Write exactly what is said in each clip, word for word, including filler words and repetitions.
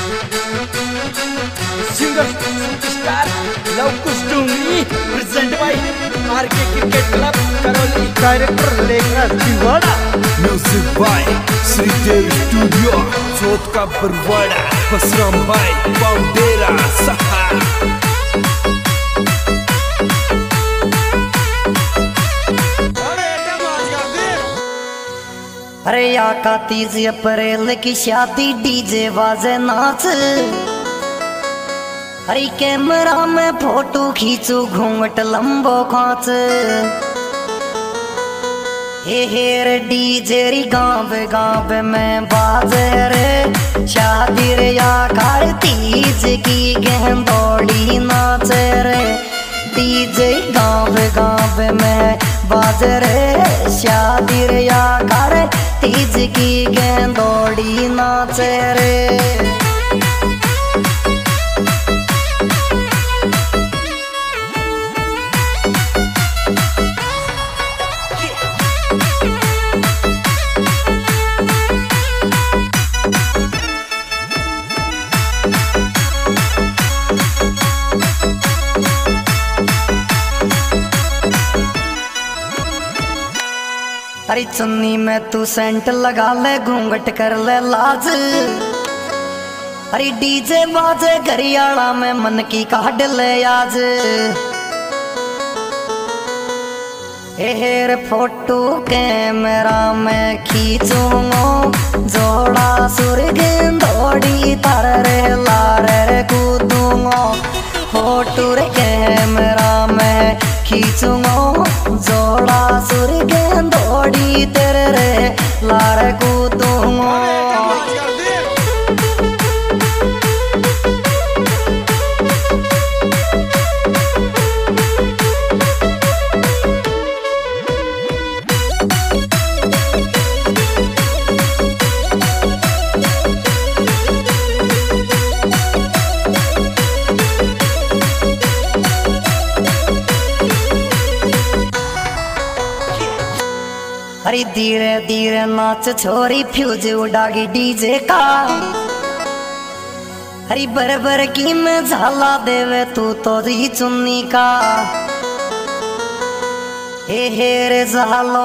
Singer superstar Lavkush Dongri present by RK cricket club Karauli. Director Lekhraj Tiwada. Music by Shridev studio Chauth ka Barwara. Basram भाई पाउडेरा सहा। अरे या का तीज अप्रैल की शादी डीजे बाजे नाच। अरे कैमरा में फोटो खींचू घूंघट लंबो खाच। हे हेर डीजे री गाँव गाँव में बाजे रे शादी रे या कार तीज की गेंदौड़ी नाच रे। डीजे गाँव गाँव में बाजे रे शादी रे या कार तीज की गेंदौड़ी नाच रे। अरे चुन्नी में तू सेंट लगा ले घूंघट कर ले लाज। अरे डीजे बाजे घरियाला में मन की काट ले आज। हेर फोटो कैमरा में खींचूंगो जोड़ा सुर्ग दौड़ी तार रे लार रे कूदूंगो। फोटो रे कैमरा में खींचूंगो जोड़ा सुर्ग दौड़ी तेरे रे लार कूदूंगो। अरे धीरे धीरे नाच छोरी फ्यूज उड़ागी डीजे का। अरे बरबर की में झाला देवे तू तो री चुन्नी का। हे हेर झालो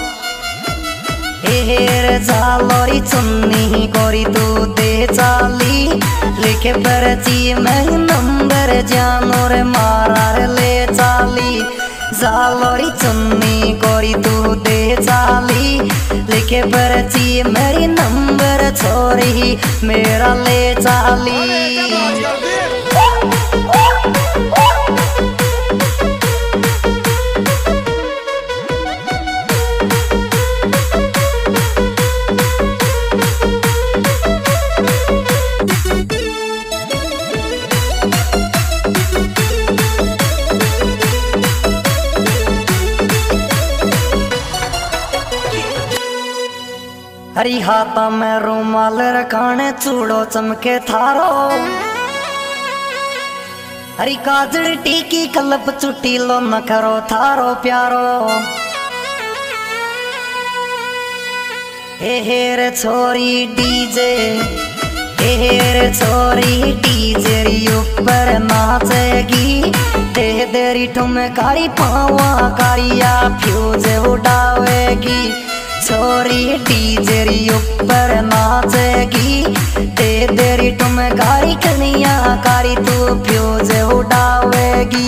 हे हेर झालो री चुन्नी गोरी तू दे चाली। लिखे पर्ची में नंबर जानो रे मारा रे ले चाली। जालोरी चुन्नी गोरी तू दे चाली। लिखे पर्ची मेरी नंबर छोरी मेरा ले चाली। हरी हाथा में रुमाल रखाने चूड़ो चमके थारो। हरी काजल टीकी कलप चुटी लो न करो थारो प्यारो। हे हेर छोरी डीजे हे हेर छोरी डीजे री ऊपर नाचेगी। दे देरी ठुमकारी पावा कारिया फ्यूज उड़ावेगी। छोरी डीजे री ऊपर नाचेगी। दे देरी तुम कारी कनिया कारी तू फ्यूज उड़ावेगी।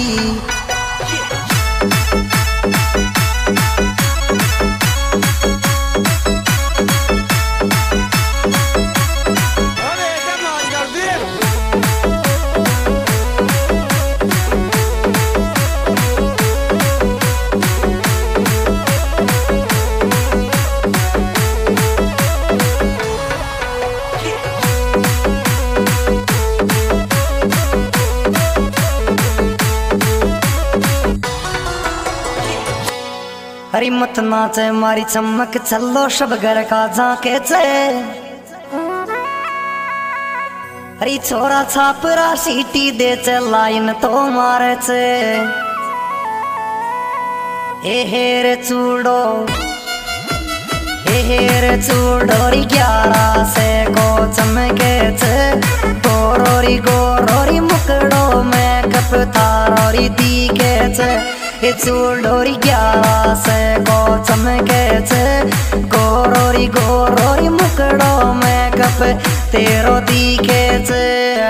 हरी मत नाचे मारी चमक चलो सब घर का झांके चे। हरी छोरा छापरा सीटी दे चे लाइन तो मारे चे। हे हेर चूड़ो हे हेर चूड़ोरी ग्यारह से को चमके चे। छे ये चूड़ोरी ग्यारह से को चमके छे गोरोरी गोरोरी मुकड़ो मेकअप तेरो दिखे छे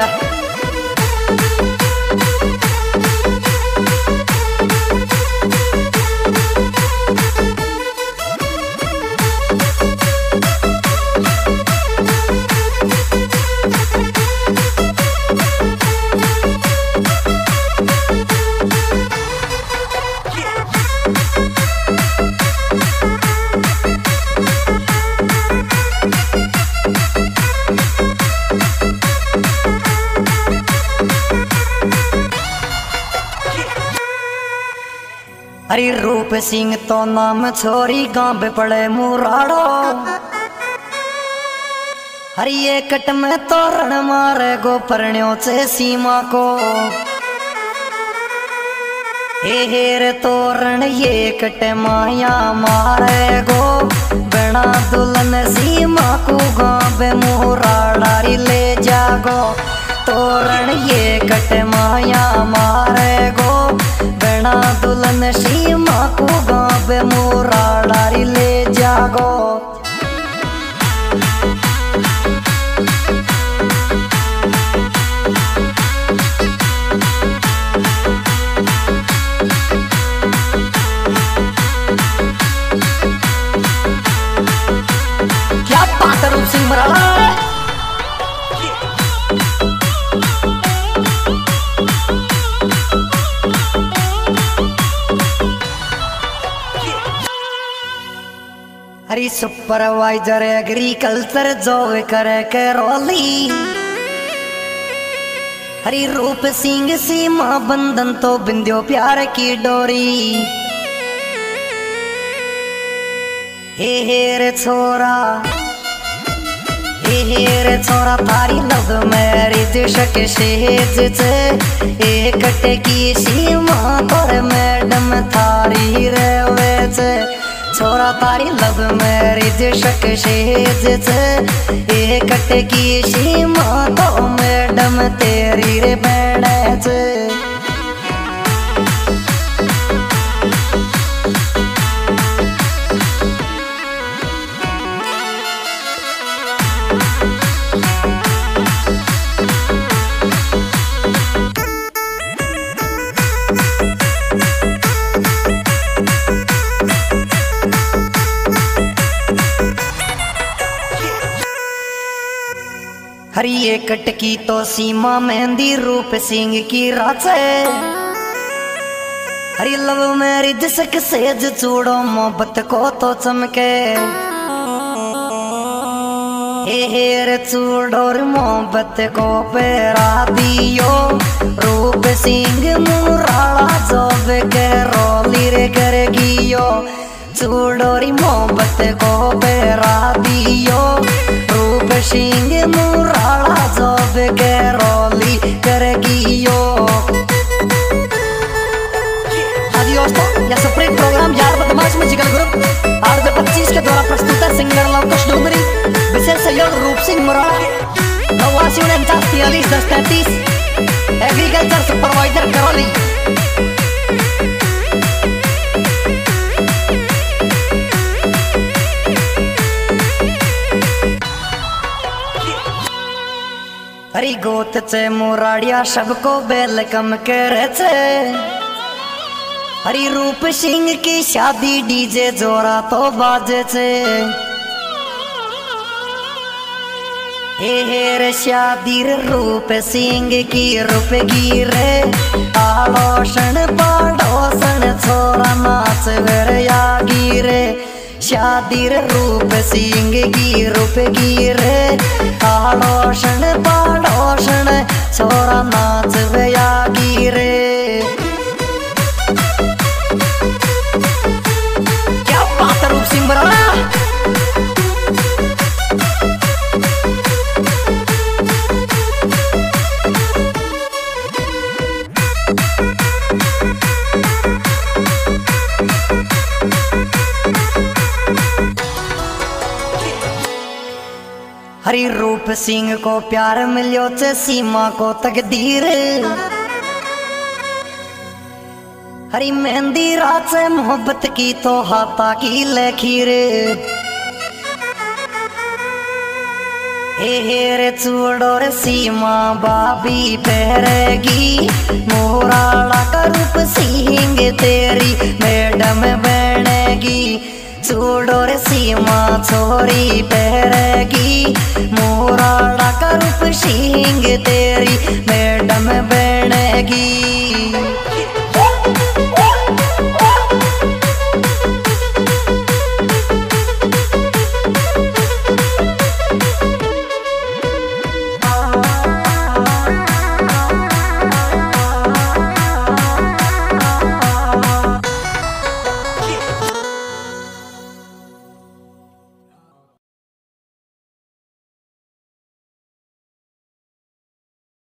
अरे रूप सिंह तो नाम छोरी गांव पड़े मुराड़ो हरी ये कट में तोरण मारे गो परण्यो से सीमा को हे हेर तोरण ये कट माया मारे गो बना दुल्हन सीमा को गांव मुराड़ी ले जागो तोरण ये कट माया मारे गो बना दुल्हन सीमा को गांव मुराड़ी ले जागो क्या बात है रूप सिंह मराड़ा हरी सुपरवाइजर एग्रीकल्चर जो करे कैरोली हरी रूप सिंह सीमा बंधन तो बिंदियो प्यार की डोरी हे हेर छोरा हे हेर छोरा थारी लव मैरिज शक शेज छे एक की सीमा पर मैडम थारी रेवे छे छोरा तारी लव मैरिज शक शेज छे एक की सीमा तो मैडम तेरी रे बैठे छे हरी ये कटकी तो सीमा मेहंदी रूप सिंह की राचे हरी लव मैरिज सक सेज चूड़ो मोहब्बत को तो चमके हे हेर चूड़ोर मोहब्बत को पेरा दियो रूप सिंह मुराड़ा जोब के रोली रे कर गियो चूड़ोरी मोहब्बत को पेरा दियो रूप सिंह मुराड़ा जोब के रोली कर गियो यह सुप्रीम प्रोग्राम यार बदमाश म्यूजिकल ग्रुप आठ सौ पच्चीस के द्वारा प्रस्तुत है सिंगर लवकुश डोंगरी विशेष सहयोग रूप सिंह मुराड़ा नवासी उनचास तियालीस दस तैतीस एग्रीकल्चर सुपरवाइजर करौली हरी गोत चे मुराड़िया सबको वेलकम करे छे हरी रूप सिंह की शादी डीजे जोरा तो बाजे छे हे हेर शादी रूप सिंह की रूप गिरे आड़ोसन पाड़ोसन छोरा नाच गया गिरे शादी रूप सिंह की रूप गिरे आड़ोसन पाड़ोसन छोरा नाच गया गिरे क्या बात रूप सिंह मराड़ा हरी रूप सिंह को प्यार मिलियो चे सीमा को तकदीर हरी मेहंदी रात से मोहब्बत की तो हाथा की लकीर हेर चूड़ो रे सीमा बाबी पहरेगी मोराड़ा का रूप सिंह तेरी मैडम बनेगी चूड़ो रे सीमा छोरी पहरेगी मोराड़ा का रूप सिंह तेरी मैडम बनेगी।